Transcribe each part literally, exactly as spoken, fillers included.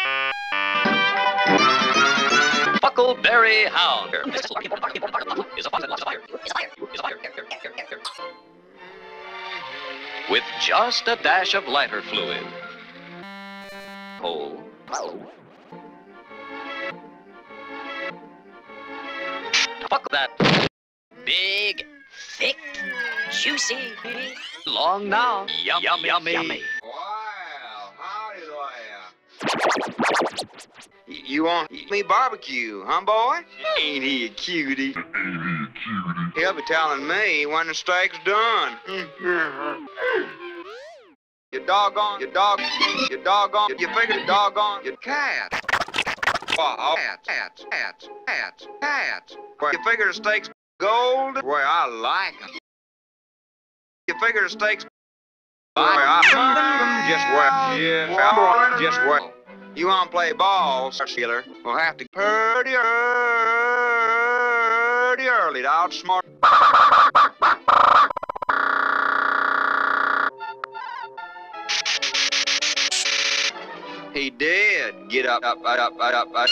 Uckleberry Hound is a fire. With just a dash of lighter fluid. Hold. Fuck that. Big, thick, juicy. Long now. Yum, yummy, yummy. Well, howdy there. You want me barbecue, huh, boy? Ain't he a cutie? He'll be telling me when the steak's done. You doggone, you dog, you doggone, you figure you doggone, you cat. Oh, cats, cats, cats, cats, cats. Well, you figure the steak's gold? Well, I like 'em. You figure the steak's well, I just well, yeah, just well. You want to play ball, Sealer? We'll have to pretty early, early to outsmart. He did get up, up, up, up, up, up.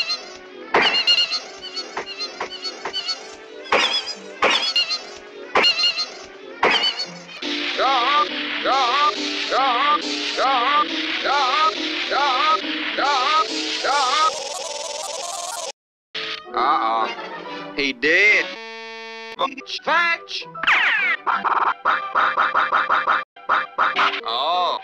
Go home, go home, go home, go home, go home, go home, go home, go home. Uh-uh. He did. Fetch. Oh.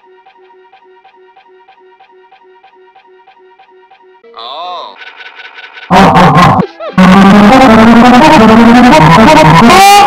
Oh.